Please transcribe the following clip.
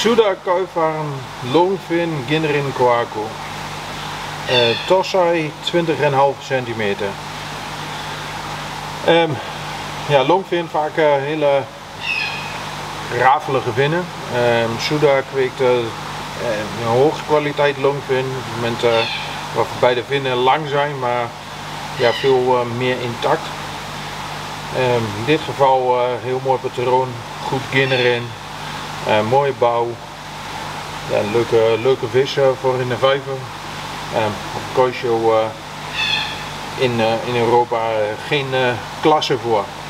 Suda Kuifarm Longfin Ginnerin Coaco. Torsai 20,5 centimeter. Ja, longfin vaak hele rafelige vinnen. Suda kweekt een hoge kwaliteit longfin. Op het moment waarbij de vinnen lang zijn, maar ja, veel meer intact. In dit geval heel mooi patroon, goed ginnerin, mooie bouw. Ja, leuke vis voor in de vijver. Op Koisho in Europa geen klasse voor.